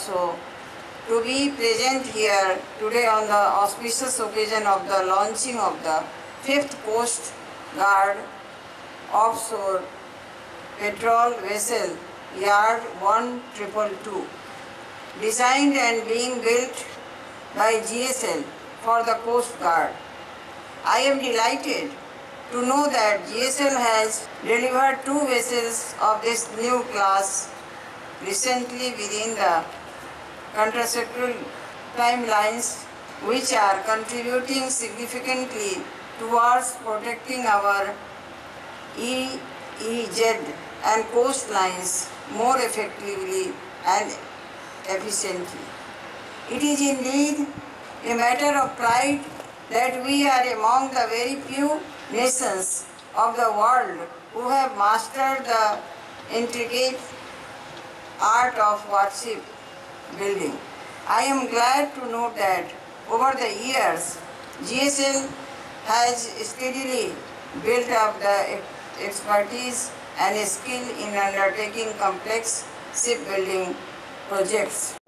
also to be present here today on the auspicious occasion of the launching of the 5th Coast Guard Offshore Patrol Vessel Yard 1222, designed and being built by GSL for the Coast Guard. I am delighted to know that GSL has delivered 2 vessels of this new class recently within the contractual timelines, which are contributing significantly towards protecting our EEZ and coastlines more effectively and efficiently. It is indeed a matter of pride that we are among the very few nations of the world who have mastered the intricate art of warship building. I am glad to note that over the years, GSL has steadily built up the expertise and skill in undertaking complex shipbuilding projects.